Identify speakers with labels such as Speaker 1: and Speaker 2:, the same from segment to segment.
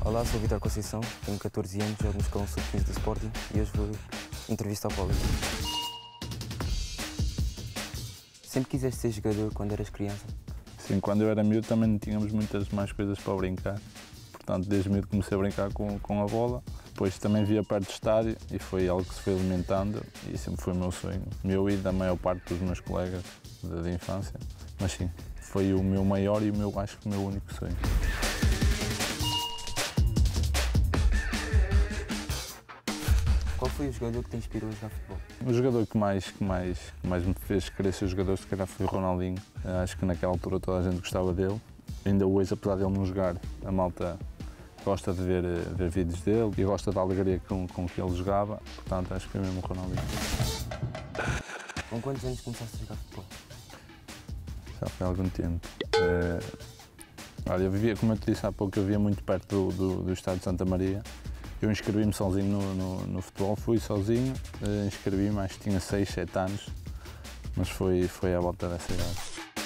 Speaker 1: Olá, sou o Vitor Conceição, tenho 14 anos, jogo no escalão sub-15 do Sporting e hoje vou entrevistar o Paulo. Sempre quiseste ser jogador quando eras criança?
Speaker 2: Sim, quando eu era miúdo também não tínhamos muitas mais coisas para brincar. Portanto, desde miúdo comecei a brincar com a bola. Depois também via perto do estádio e foi algo que se foi alimentando e sempre foi o meu sonho. Meu e da maior parte dos meus colegas de infância. Mas sim, foi o meu maior e acho que o meu único sonho.
Speaker 1: Qual foi o jogador que te inspirou a jogar futebol?
Speaker 2: O jogador que mais me fez querer ser jogador, se calhar, foi o Ronaldinho. Acho que naquela altura toda a gente gostava dele. Ainda hoje, apesar de ele não jogar, a malta gosta de ver vídeos dele e gosta da alegria com que ele jogava. Portanto, acho que foi mesmo o Ronaldinho.
Speaker 1: Com quantos anos começaste a jogar futebol?
Speaker 2: Já foi há algum tempo. Olha, eu vivia, como eu te disse há pouco, eu vivia muito perto do estádio de Santa Maria. Eu inscrevi-me sozinho no futebol, fui sozinho, inscrevi-me, acho que tinha 6, 7 anos, mas foi à volta dessa idade.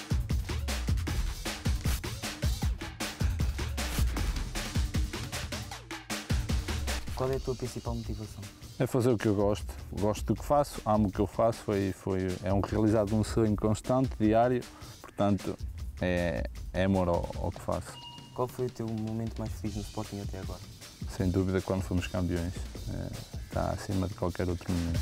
Speaker 1: Qual é a tua principal motivação?
Speaker 2: É fazer o que eu gosto do que faço, amo o que eu faço, é um realizado um sonho constante, diário, portanto é amor ao que faço.
Speaker 1: Qual foi o teu momento mais feliz no Sporting até agora?
Speaker 2: Sem dúvida, quando fomos campeões, está acima de qualquer outro momento.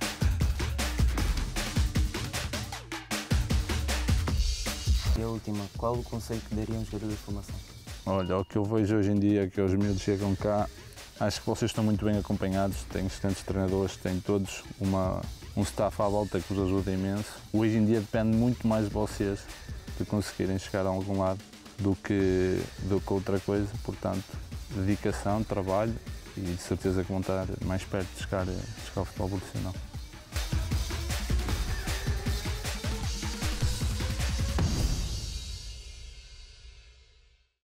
Speaker 1: E a última, qual o conselho que daria a um jogador de formação?
Speaker 2: Olha, o que eu vejo hoje em dia, que os miúdos chegam cá, acho que vocês estão muito bem acompanhados, têm excelentes treinadores, têm todos um staff à volta que vos ajuda imenso. Hoje em dia depende muito mais de vocês de conseguirem chegar a algum lado do que outra coisa, portanto, dedicação, trabalho e de certeza que vão estar mais perto de chegar ao futebol profissional.